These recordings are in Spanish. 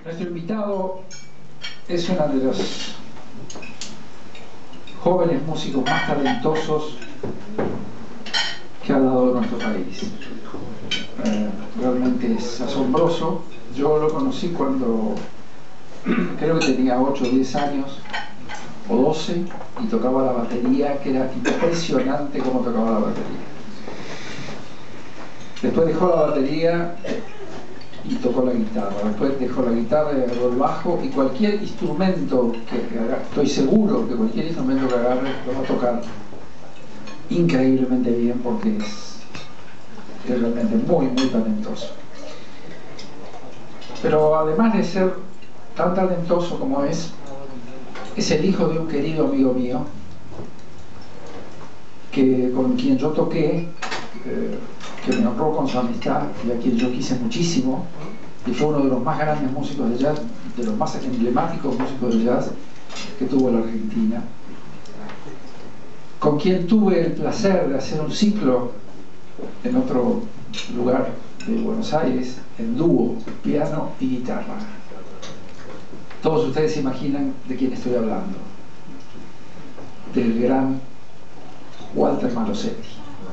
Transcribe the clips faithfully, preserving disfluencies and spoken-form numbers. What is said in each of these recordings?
Nuestro invitado es uno de los jóvenes músicos más talentosos que ha dado nuestro país. Eh, realmente es asombroso. Yo lo conocí cuando creo que tenía ocho o diez años o doce y tocaba la batería, que era impresionante cómo tocaba la batería. Después dejó la batería y tocó la guitarra, después dejó la guitarra y agarró el bajo, y cualquier instrumento que agarre, estoy seguro que cualquier instrumento que agarre lo va a tocar increíblemente bien, porque es, es realmente muy muy talentoso. Pero además de ser tan talentoso como es, es el hijo de un querido amigo mío que, con quien yo toqué, eh, que me honró con su amistad y a quien yo quise muchísimo, y fue uno de los más grandes músicos de jazz, de los más emblemáticos músicos de jazz que tuvo la Argentina, con quien tuve el placer de hacer un ciclo en otro lugar de Buenos Aires, en dúo, piano y guitarra. Todos ustedes se imaginan de quién estoy hablando: del gran Walter Malosetti.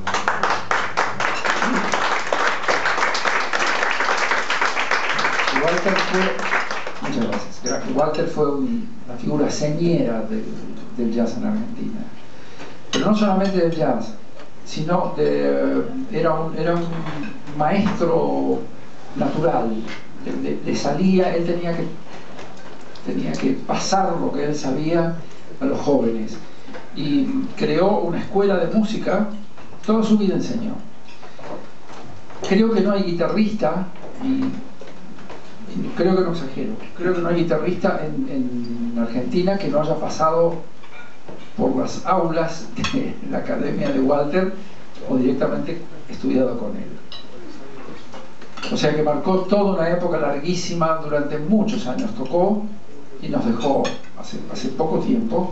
Walter fue, muchas gracias. Walter fue un, una figura señera de, del jazz en Argentina, pero no solamente del jazz, sino de, era, un, era un maestro natural. Le, le salía, él tenía que, tenía que pasar lo que él sabía a los jóvenes, y creó una escuela de música. Toda su vida enseñó. Creo que no hay guitarrista, y creo que no exagero, creo que no hay guitarrista en, en Argentina que no haya pasado por las aulas de la academia de Walter o directamente estudiado con él. O sea que marcó toda una época larguísima, durante muchos años tocó y nos dejó hace, hace poco tiempo,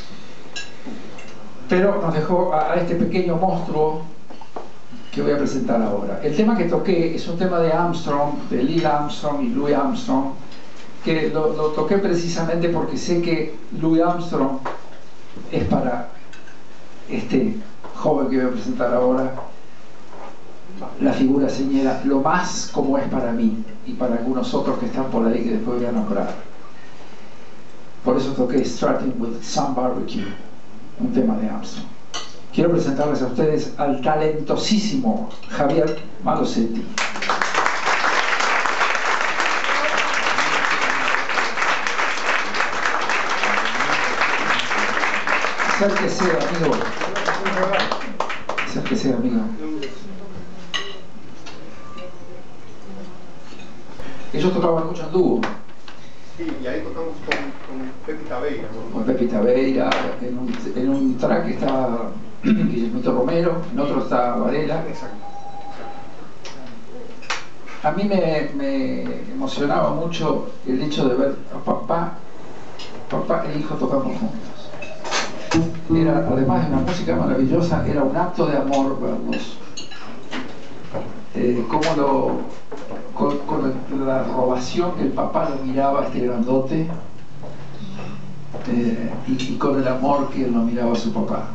pero nos dejó a, a este pequeño monstruo que voy a presentar ahora. El tema que toqué es un tema de Armstrong, de Neil Armstrong y Louis Armstrong, que lo, lo toqué precisamente porque sé que Louis Armstrong es para este joven que voy a presentar ahora la figura señera, lo más como es para mí y para algunos otros que están por ahí que después voy a nombrar. Por eso toqué Starting with Some Barbecue, un tema de Armstrong. Quiero presentarles a ustedes al talentosísimo Javier Malosetti. Acérquese, amigo. Acérquese, amigo. Ellos tocaban mucho en dúo. Sí, y ahí tocamos con, con Pepi Tabeira. ¿No? Con Pepi Tabeira, en un, en un track está Guillermito Romero, en otro está Varela. Exacto. A mí me, me emocionaba mucho el hecho de ver a papá, papá e hijo tocando juntos. Era, además de una música maravillosa, era un acto de amor verlos. Eh, cómo lo, con, con la robación que el papá lo miraba a este grandote, eh, y, y con el amor que él lo miraba a su papá.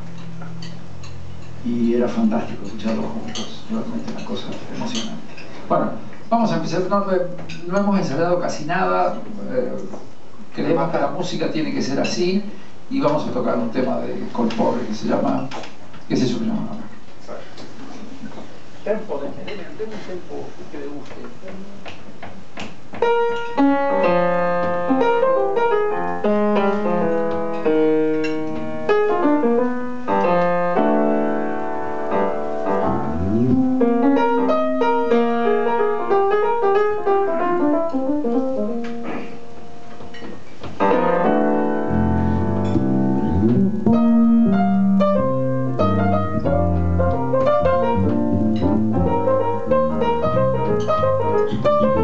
Y era fantástico escucharlos juntos, realmente una cosa emocionante. Bueno, vamos a empezar. No, no hemos ensayado casi nada, eh, creemos que la música tiene que ser así, y vamos a tocar un tema de Colpore que se llama, que es eso que se llama ahora. Tempo, denme un tempo que le guste. Thank you.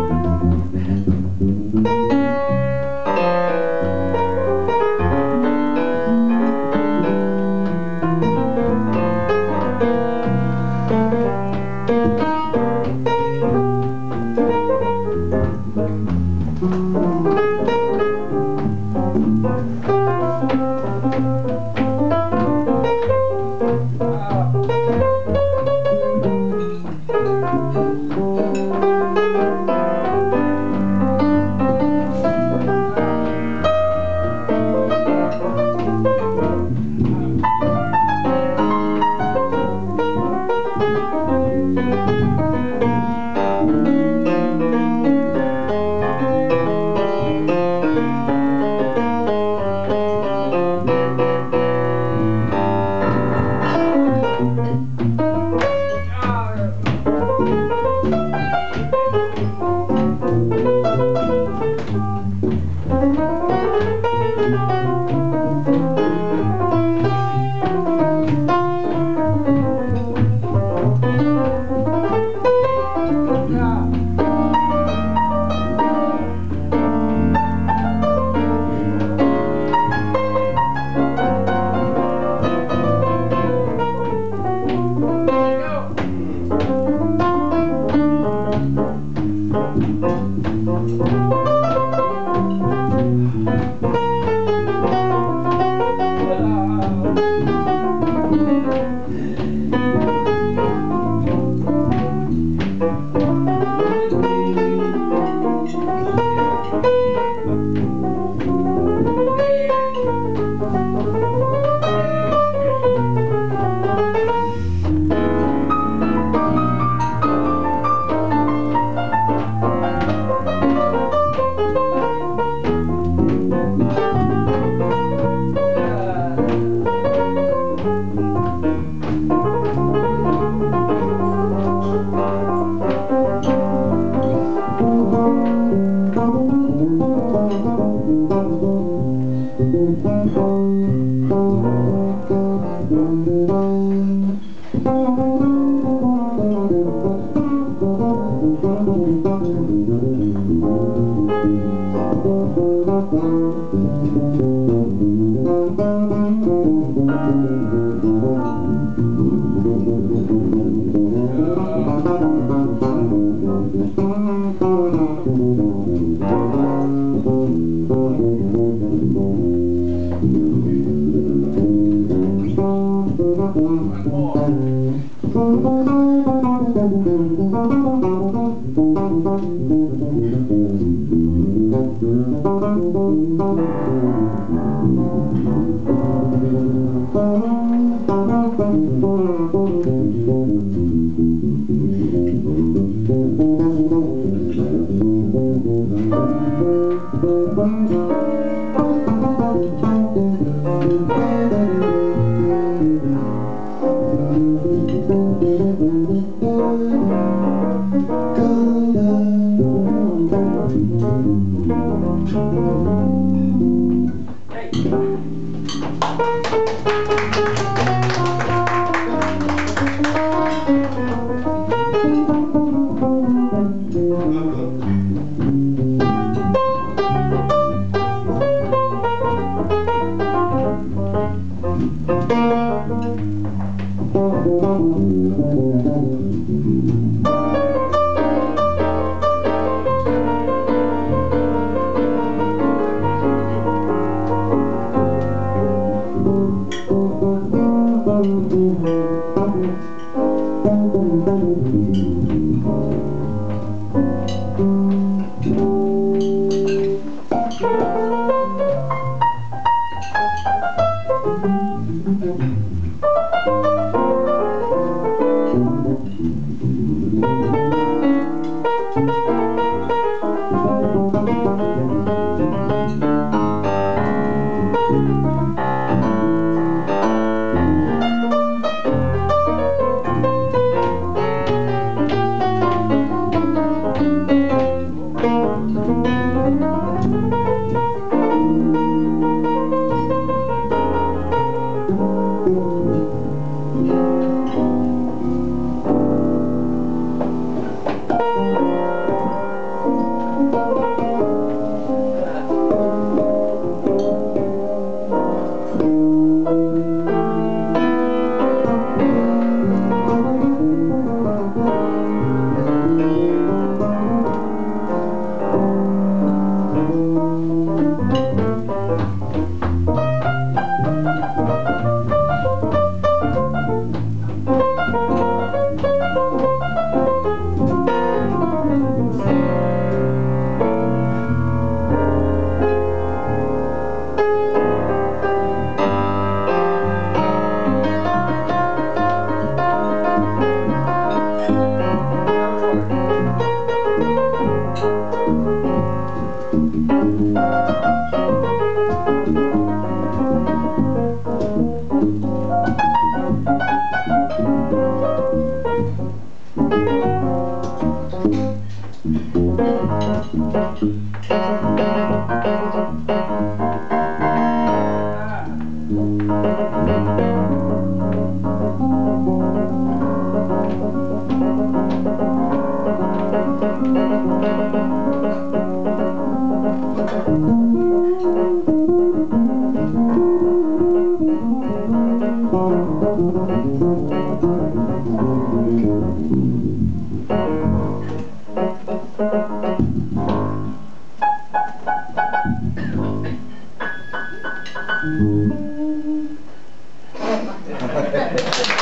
Grazie.